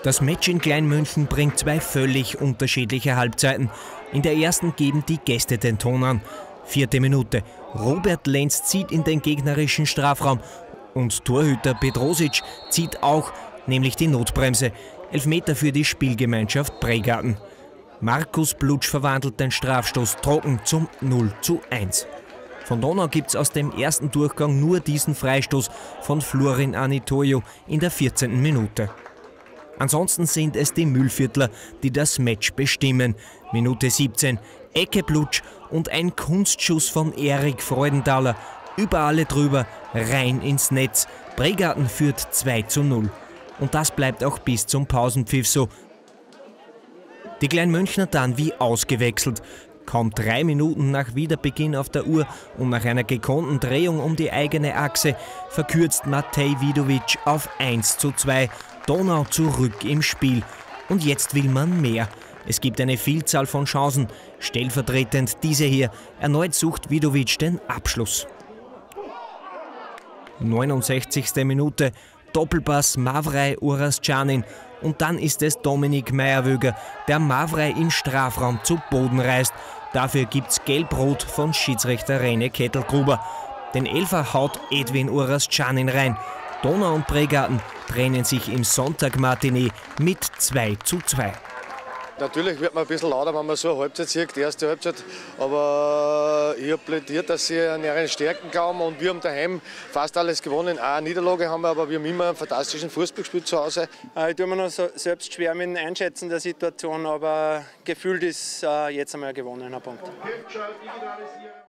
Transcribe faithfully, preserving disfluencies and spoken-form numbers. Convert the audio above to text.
Das Match in Kleinmünchen bringt zwei völlig unterschiedliche Halbzeiten. In der ersten geben die Gäste den Ton an. Vierte Minute. Robert Lenz zieht in den gegnerischen Strafraum und Torhüter Petrosic zieht auch, nämlich die Notbremse. Elfmeter für die Spielgemeinschaft Pregarten. Markus Blutsch verwandelt den Strafstoß trocken zum null zu eins. Von Donau gibt es aus dem ersten Durchgang nur diesen Freistoß von Florin Anitoio in der vierzehnten Minute. Ansonsten sind es die Mühlviertler, die das Match bestimmen. Minute siebzehn, Ecke Blutsch und ein Kunstschuss von Erik Freudenthaler. Über alle drüber, rein ins Netz. Pregarten führt zwei zu null. Und das bleibt auch bis zum Pausenpfiff so. Die Kleinmünchner dann wie ausgewechselt. Kaum drei Minuten nach Wiederbeginn auf der Uhr und nach einer gekonnten Drehung um die eigene Achse verkürzt Matej Vidovic auf eins zu zwei. Donau zurück im Spiel. Und jetzt will man mehr. Es gibt eine Vielzahl von Chancen. Stellvertretend diese hier. Erneut sucht Vidovic den Abschluss. neunundsechzigste Minute. Doppelpass Mavrei Urascanin. Und dann ist es Dominik Meierwöger, der Mavrei im Strafraum zu Boden reißt. Dafür gibt's Gelb-Rot von Schiedsrichter Rene Kettelgruber. Den Elfer haut Edwin Urascanin rein. Donau und Pregarten trennen sich im Sonntagmatinee mit zwei zu zwei. Natürlich wird man ein bisschen lauter, wenn man so eine Halbzeit sieht, die erste Halbzeit. Aber ich habe plädiert, dass sie an ihre Stärken glauben und wir haben daheim fast alles gewonnen. Auch eine Niederlage haben wir, aber wir haben immer einen fantastischen Fußball gespielt zu Hause. Ich tue mir noch so selbst schwer mit dem Einschätzen der Situation, aber gefühlt ist jetzt einmal ein gewonnener Punkt.